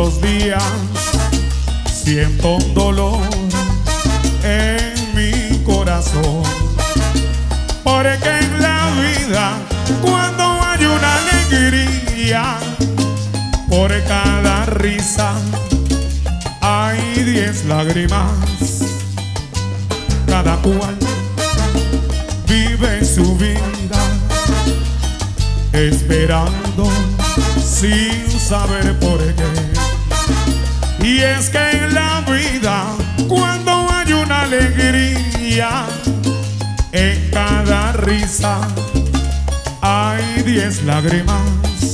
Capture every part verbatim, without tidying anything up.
los días siento un dolor en mi corazón, porque en la vida cuando hay una alegría, por cada risa hay diez lágrimas. Cada cual vive su vida esperando sin saber por qué. Y es que en la vida cuando hay una alegría, en cada risa hay diez lágrimas.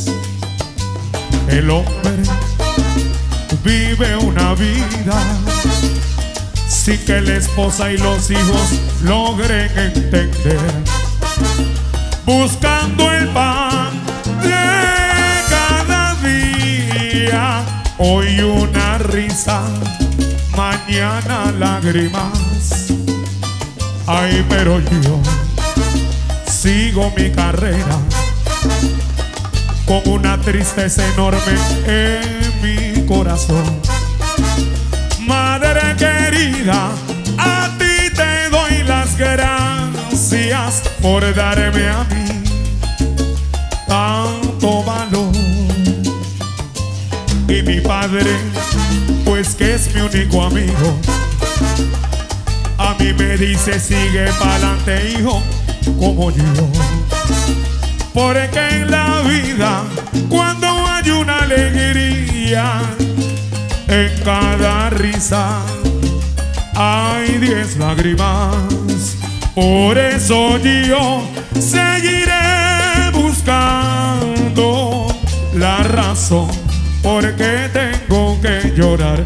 El hombre vive una vida sin que la esposa y los hijos logren entender, buscando el pan de cada día. Hoy una risa, mañana lágrimas. Ay, pero yo sigo mi carrera con una tristeza enorme en mi corazón. Madre querida, a ti te doy las gracias por darme a mí tanto valor. Y mi padre, pues que es mi único amigo, a mí me dice sigue pa'lante hijo, como yo. Porque en la vida cuando hay una alegría, en cada risa hay diez lágrimas. Por eso yo seguiré buscando la razón por qué tengo que llorar.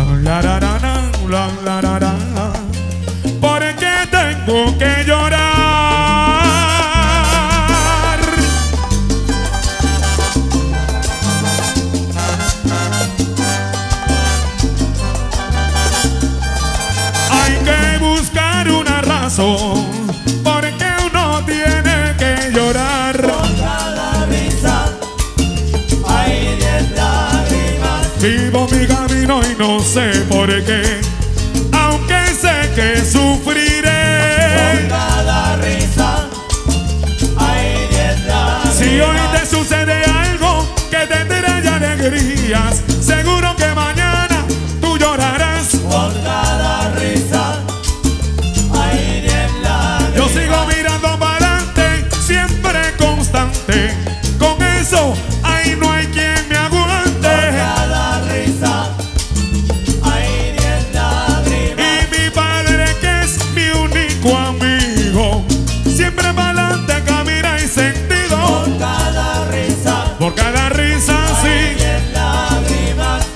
¿Por qué tengo que llorar? Hay que buscar una razón porque uno tiene que llorar. Por cada risa hay diez lágrimas. Vivo mi camino y no sé por qué, aunque sé que sufriré. Por cada risa hay diez lágrimas. Si hoy te sucede algo que te trae alegrías, seguro que mañana tú llorarás. Por cada risa hay diez lágrimas. Yo sigo mirando para adelante, siempre constante. Con eso, ahí no hay quien me aguante. Por cada risa hay diez lágrimas. Y mi padre, que es mi único amigo, siempre para adelante camina y sentido. Por cada risa Por cada risa, hay sí. diez lágrimas.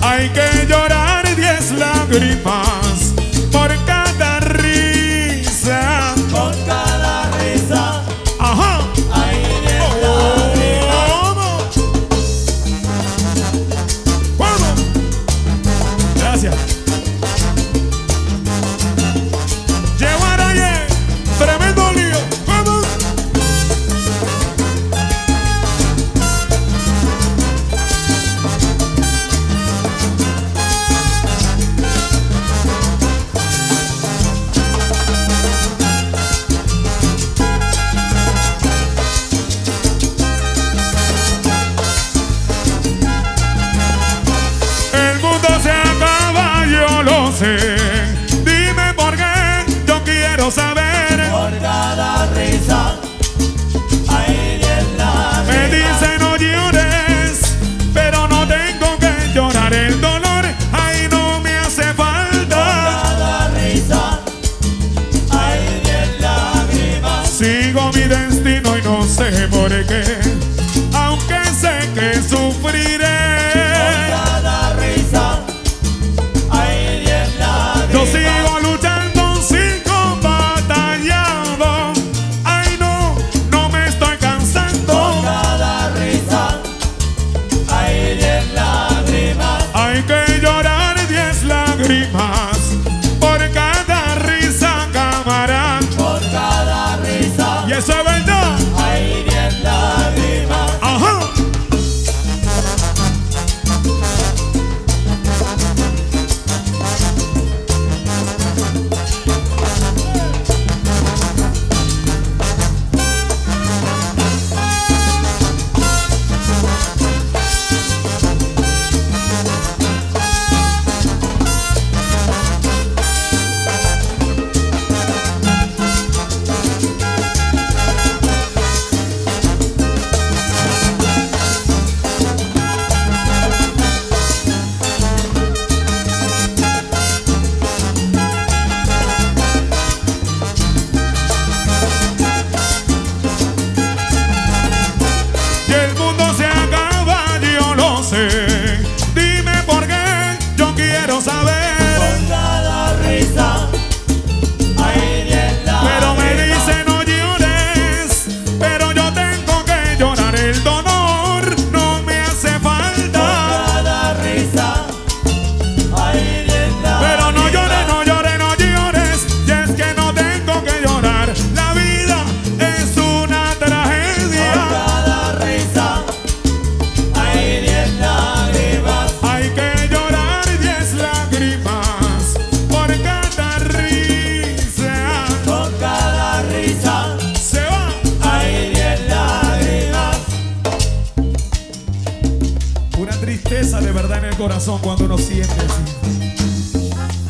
Una tristeza de verdad en el corazón cuando uno siente así.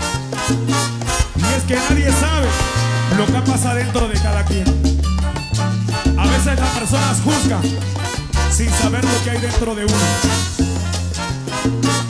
Y es que nadie sabe lo que pasa dentro de cada quien. A veces las personas juzgan sin saber lo que hay dentro de uno.